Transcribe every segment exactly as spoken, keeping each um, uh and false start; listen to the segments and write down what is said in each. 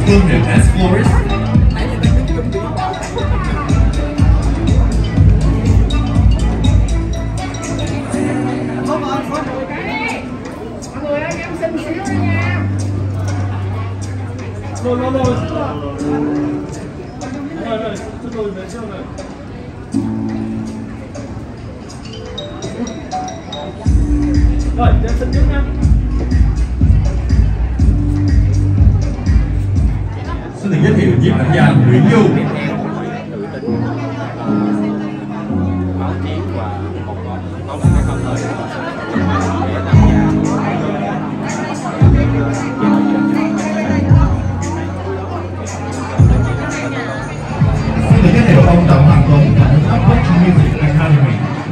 Phương Hiệp as florist. Rồi, rồi, rồi, rồi, rồi, rồi, về trước rồi. Rồi, đến sân trước nha. Xin được giới thiệu nhiếp ảnh gia Nguyễn Du. Báo chí và một câu chuyện không lời. Xin được giới thiệu ông Đặng Hoàng Tuấn, Tổng giám đốc Music Academy.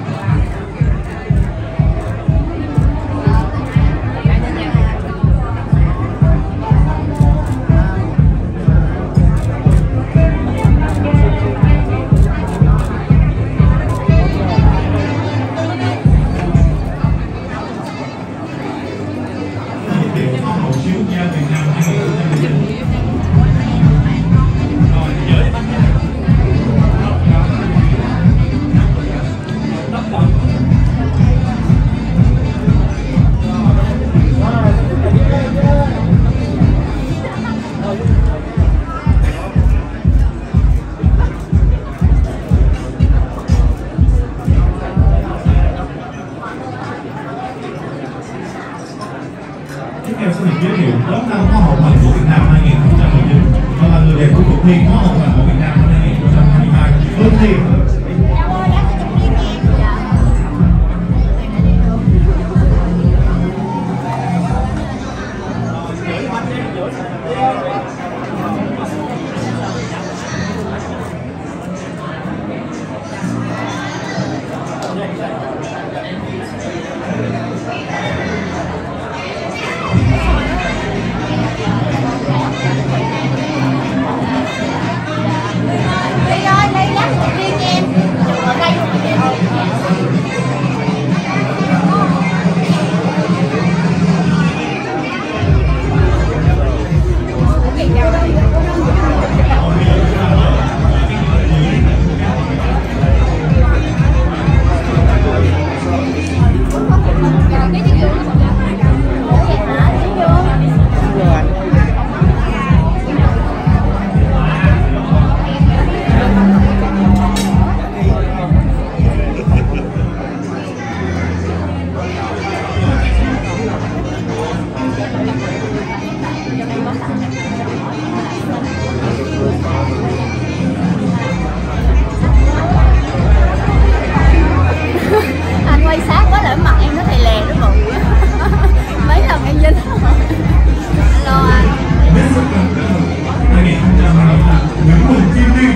Tiếp theo xin được giới thiệu đón năm Hoa hậu Hoàn vũ Việt Nam hai nghìn không trăm mười chín và là người đẹp của cuộc thi Hoa hậu Hoàn vũ Việt Nam hai nghìn không trăm hai mươi hai. Hương Thi. Anh quay sát quá là mặt em nó thầy lè nó bự mấy lần em dính. Hello anh. hai nghìn không trăm hai mươi lăm Nguyễn Quỳnh Kim Liên.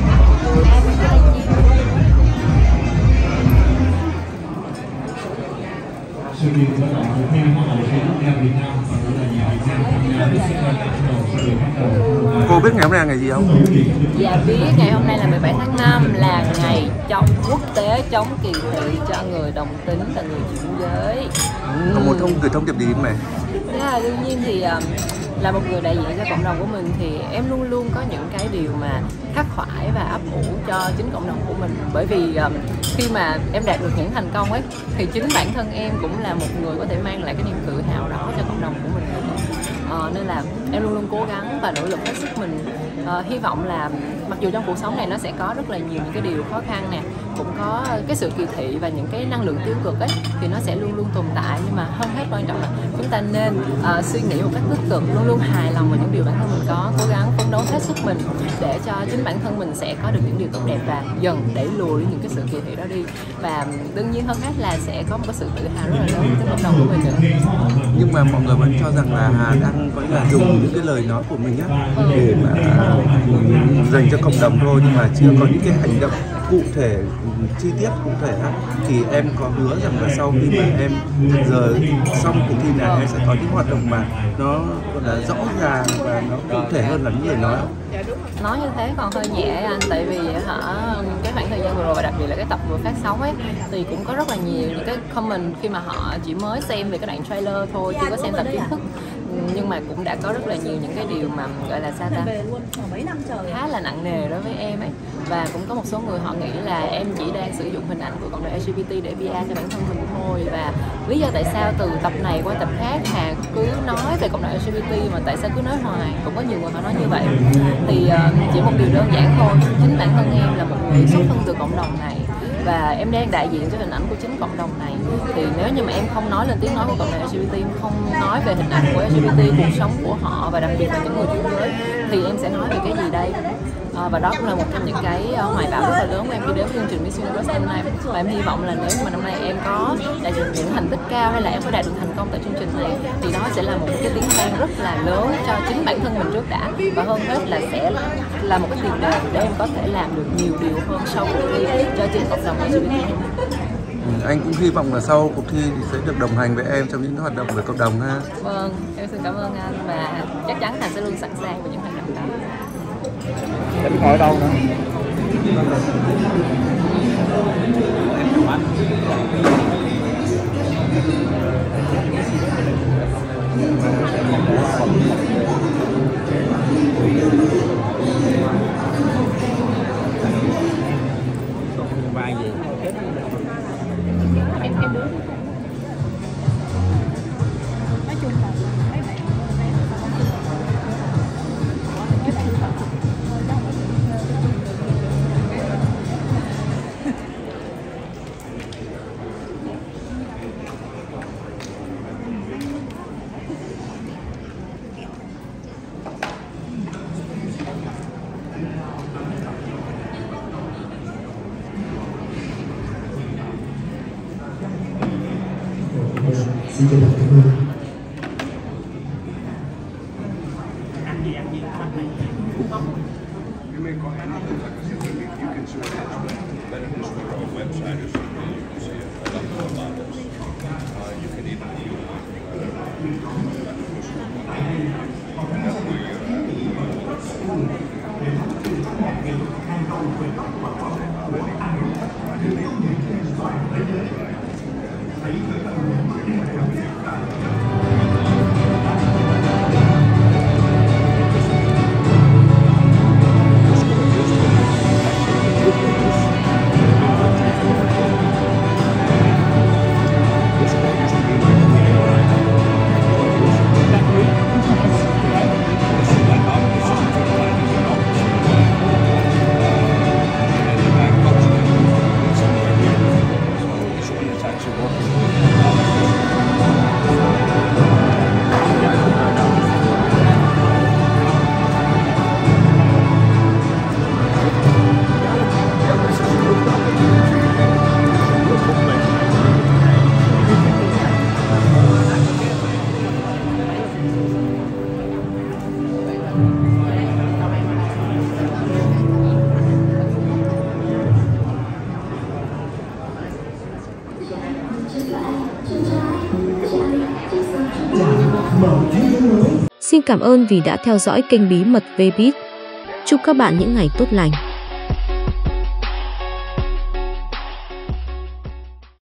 Sự kiện vận động cuộc thi Hoa hậu quốc gia Việt Nam và của đại diện Việt Nam tham gia Miss International sẽ được bắt đầu. Cô biết ngày hôm nay là ngày gì không? Dạ biết, ngày hôm nay là mười bảy tháng năm là ngày chống quốc tế chống kỳ thị cho người đồng tính và người chuyển giới. Có một thông gửi thông điệp gì không này? Yeah, đương nhiên thì um, là một người đại diện cho cộng đồng của mình thì em luôn luôn có những cái điều mà khắc khoải và ấp ủ cho chính cộng đồng của mình, bởi vì um, khi mà em đạt được những thành công ấy thì chính bản thân em cũng là một người có thể mang lại cái niềm tự hào đó cho cộng đồng của mình. Ờ, nên là em luôn luôn cố gắng và nỗ lực hết sức mình. Ờ, hy vọng là mặc dù trong cuộc sống này nó sẽ có rất là nhiều những cái điều khó khăn nè, cũng có cái sự kỳ thị và những cái năng lượng tiêu cực ấy thì nó sẽ luôn luôn tồn tại, nhưng mà hơn hết quan trọng là chúng ta nên uh, suy nghĩ một cách tích cực, luôn luôn hài lòng với những điều bản thân mình có, cố gắng phấn đấu hết sức mình để cho chính bản thân mình sẽ có được những điều tốt đẹp và dần đẩy lùi những cái sự kỳ thị đó đi. Và đương nhiên hơn hết là sẽ có một cái sự tự hào rất là lớn với cộng đồng của mình nữa. Nhưng mà mọi người vẫn cho rằng là Hà đang có là dùng những cái lời nói của mình á để mà dành cho cộng đồng thôi, nhưng mà chưa có những cái hành động cụ thể, chi tiết cụ thể ha. Thì em có hứa rằng là sau khi mà em giờ xong cuộc thi này em sẽ có những hoạt động mà nó gọi là rõ ràng và nó cụ thể hơn là những lời nói không? Nói như thế còn hơi nhẹ anh, tại vì hả cái khoảng thời gian vừa rồi và đặc biệt là cái tập vừa phát sóng ấy thì cũng có rất là nhiều những cái comment khi mà họ chỉ mới xem về cái đoạn trailer thôi, chưa có xem tập chính thức. nhưng mà cũng đã có rất là nhiều những cái điều mà gọi là sao ta mấy năm trời khá là nặng nề đối với em ấy. Và cũng có một số người họ nghĩ là em chỉ đang sử dụng hình ảnh của cộng đồng lờ giê bê tê để pê e cho bản thân mình thôi. Và lý do tại sao từ tập này qua tập khác Hà cứ nói về cộng đồng lờ giê bê tê mà tại sao cứ nói hoài, cũng có nhiều người họ nói như vậy. Thì uh, chỉ một điều đơn giản thôi, chính bản thân em là một người xuất thân từ cộng đồng này và em đang đại diện cho hình ảnh của chính cộng đồng này. Thì nếu như mà em không nói lên tiếng nói của cộng đồng lờ giê bê tê, không nói về hình ảnh của lờ giê bê tê, cuộc sống của họ và đặc biệt là những người thiếu giới, thì em sẽ nói về cái gì đây? À, và đó cũng là một trong những cái uh, hoài bão rất là lớn của em khi đến chương trình Miss Universe năm nay. Và em hy vọng là nếu mà năm nay em có đạt được những thành tích cao hay là em có đạt được thành công tại chương trình này thì đó sẽ là một cái tiếng vang rất là lớn cho chính bản thân mình trước đã, và hơn hết là sẽ là một cái tiền đề để em có thể làm được nhiều điều hơn sau cuộc thi cho chính cộng đồng lờ giê bê tê. Ừ, anh cũng hy vọng là sau cuộc thi thì sẽ được đồng hành với em trong những hoạt động về cộng đồng ha. Vâng, em xin cảm ơn anh và chắc chắn là sẽ luôn sẵn sàng với những hoạt động đó. Em ngồi ở đâu nữa? Vai gì? em em đứng nói chung là mấy bạn xin chân thành cảm ơn. Xin cảm ơn vì đã theo dõi kênh Bí mật Vbiz. Chúc các bạn những ngày tốt lành.